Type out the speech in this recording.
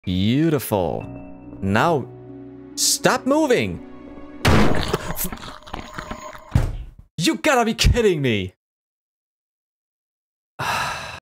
Beautiful. Now, stop moving! You gotta be kidding me!